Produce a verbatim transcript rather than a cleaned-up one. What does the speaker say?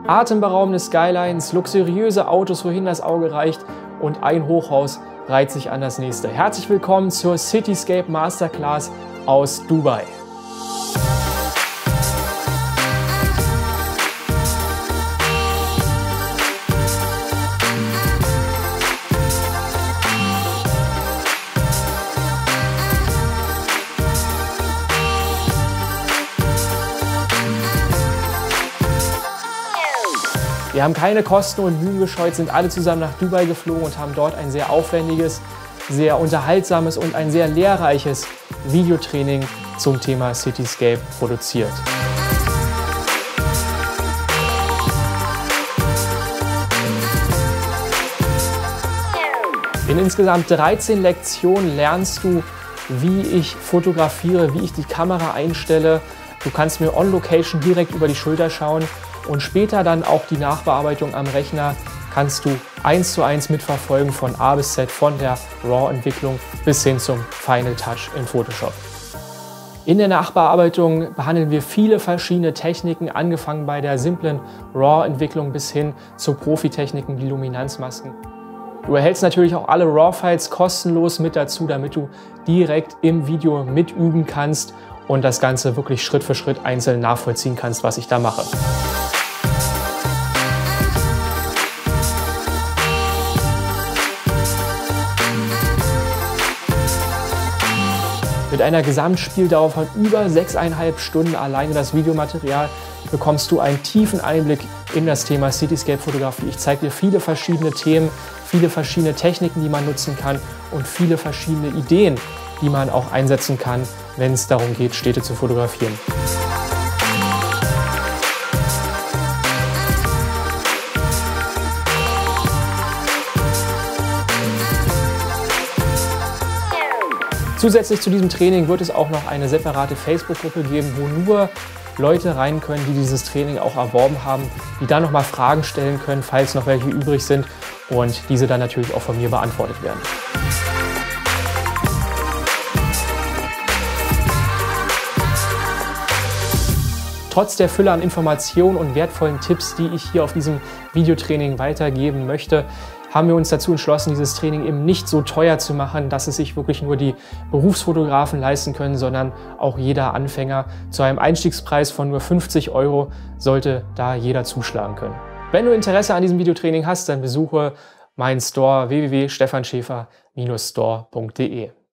Atemberaubende Skylines, luxuriöse Autos, wohin das Auge reicht, und ein Hochhaus reiht sich an das nächste. Herzlich willkommen zur Cityscape Masterclass aus Dubai. Wir haben keine Kosten und Mühen gescheut, sind alle zusammen nach Dubai geflogen und haben dort ein sehr aufwendiges, sehr unterhaltsames und ein sehr lehrreiches Videotraining zum Thema Cityscape produziert. In insgesamt dreizehn Lektionen lernst du, wie ich fotografiere, wie ich die Kamera einstelle. Du kannst mir on Location direkt über die Schulter schauen. Und später dann auch die Nachbearbeitung am Rechner kannst du eins zu eins mitverfolgen von A bis Z, von der RAW-Entwicklung bis hin zum Final Touch in Photoshop. In der Nachbearbeitung behandeln wir viele verschiedene Techniken, angefangen bei der simplen RAW-Entwicklung bis hin zu Profitechniken wie Luminanzmasken. Du erhältst natürlich auch alle RAW-Files kostenlos mit dazu, damit du direkt im Video mitüben kannst und das Ganze wirklich Schritt für Schritt einzeln nachvollziehen kannst, was ich da mache. Mit einer Gesamtspieldauer von über sechseinhalb Stunden alleine das Videomaterial bekommst du einen tiefen Einblick in das Thema Cityscape-Fotografie. Ich zeige dir viele verschiedene Themen, viele verschiedene Techniken, die man nutzen kann und viele verschiedene Ideen, die man auch einsetzen kann, wenn es darum geht, Städte zu fotografieren. Zusätzlich zu diesem Training wird es auch noch eine separate Facebook-Gruppe geben, wo nur Leute rein können, die dieses Training auch erworben haben, die dann nochmal Fragen stellen können, falls noch welche übrig sind, und diese dann natürlich auch von mir beantwortet werden. Trotz der Fülle an Informationen und wertvollen Tipps, die ich hier auf diesem Videotraining weitergeben möchte, haben wir uns dazu entschlossen, dieses Training eben nicht so teuer zu machen, dass es sich wirklich nur die Berufsfotografen leisten können, sondern auch jeder Anfänger. Zu einem Einstiegspreis von nur fünfzig Euro sollte da jeder zuschlagen können. Wenn du Interesse an diesem Videotraining hast, dann besuche meinen Store w w w punkt stefan schäfer Bindestrich store punkt de.